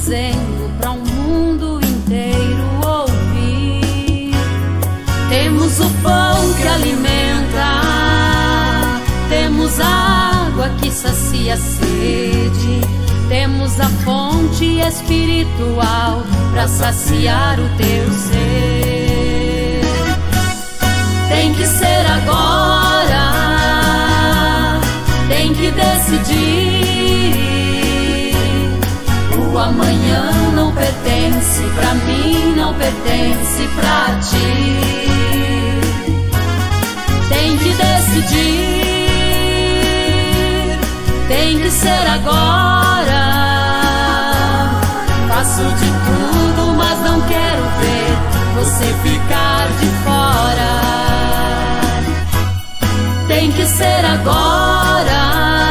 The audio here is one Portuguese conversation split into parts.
dizendo para o mundo inteiro ouvir. Temos o pão que alimenta, temos a água que sacia a sede, temos a fonte espiritual para saciar o teu ser. Tem que ser agora, tem que decidir. O amanhã não pertence pra mim, não pertence pra ti. Tem que decidir, tem que ser agora. Faço de tudo, mas não quero ver você ficar de fora. Tem que ser agora,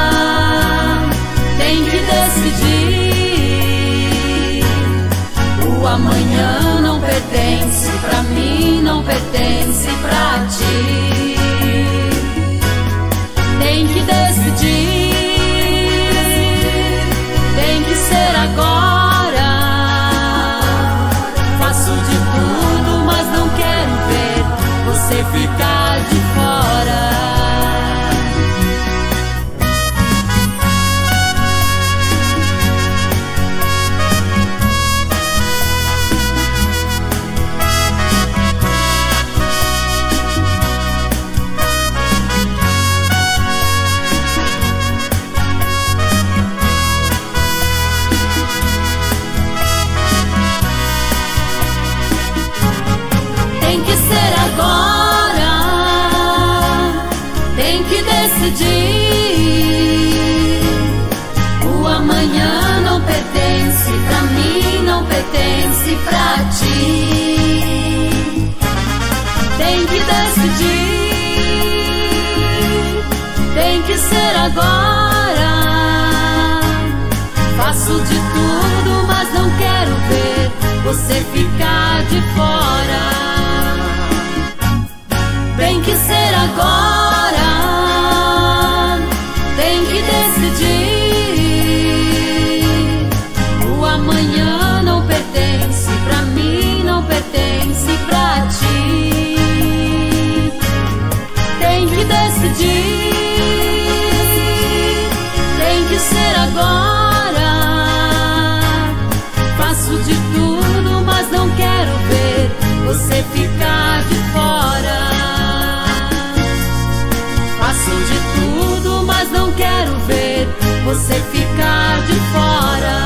tem que decidir. O amanhã não pertence pra mim, não pertence pra ti. Tem que decidir, tem que ser agora. Faço de tudo, mas não quero ver você ficar de fora. O amanhã não pertence pra mim, não pertence pra ti. Tem que decidir, tem que ser agora. Faço de tudo, mas não quero ver você ficar de fora. Tem que ser agora, tem que decidir. O amanhã não pertence pra mim, não pertence pra ti. Tem que decidir, tem que ser agora. Faço de tudo, mas não quero ver você ficar de fora. Faço de tudo, mas não quero ver você ficar de fora.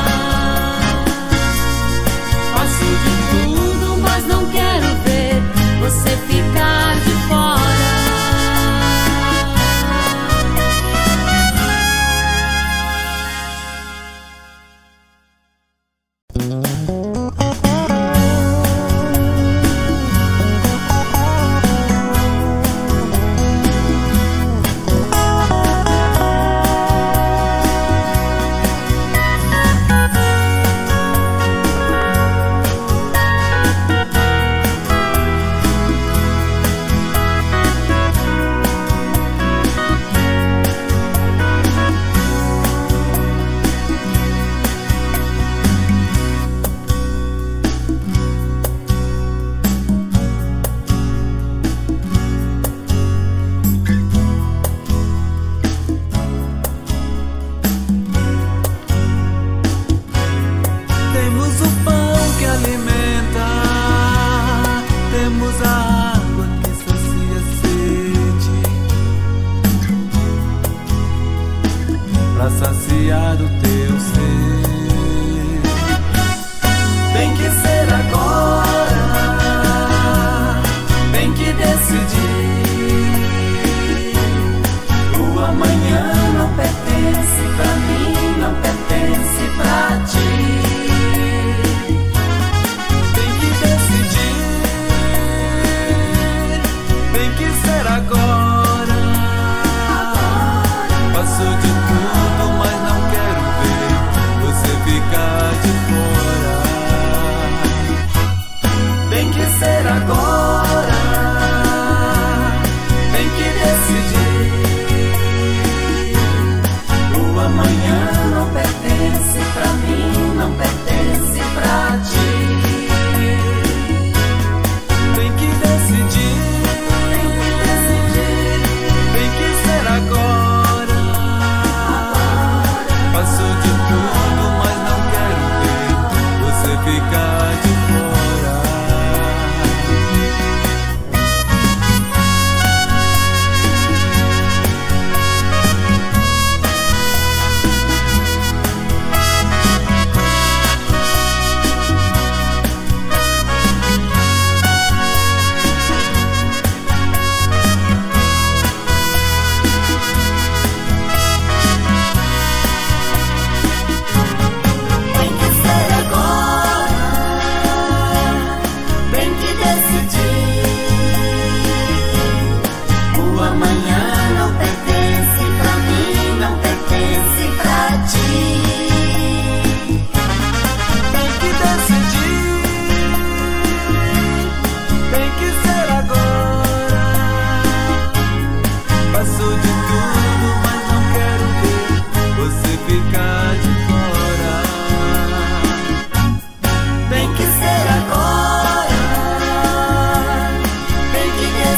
Faço de tudo, mas não quero ver você ficar de fora.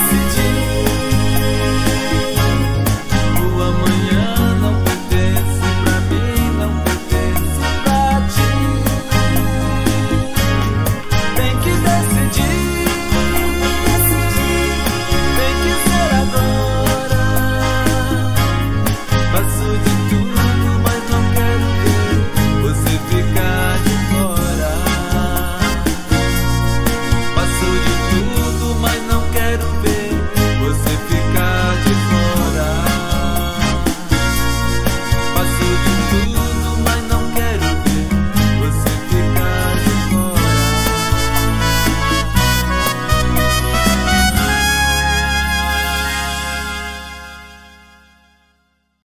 decidir.